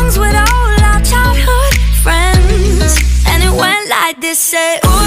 songs with all our childhood friends. And it went like this, say, ooh.